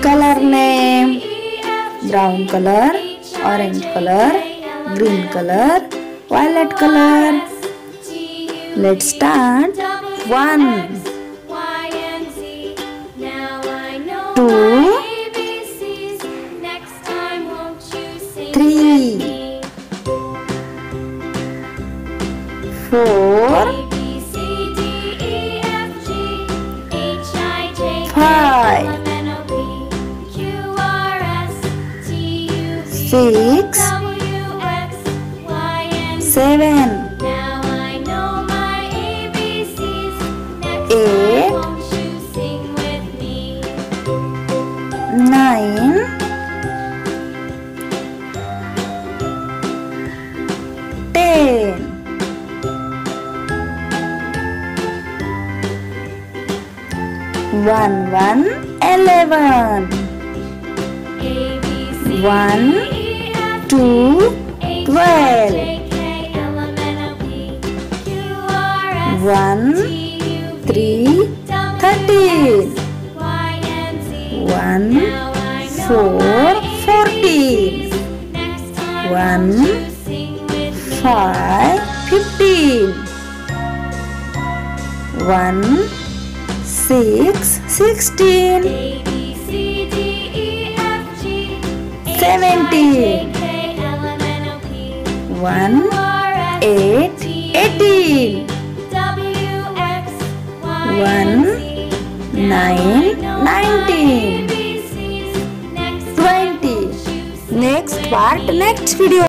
color name? Brown color, orange color, green color, violet color. Let's start. 1, 2, 3, 4, 5, 6, 7, 8, 9, 10. 1, 1, 11. 1, 2, 12. 1, 3, 13. 1, 4, 14. 1, 5, 15. 1, 6, 16. 17. 1, 8, 18. 1, 9, 19. 20. Next part, next video.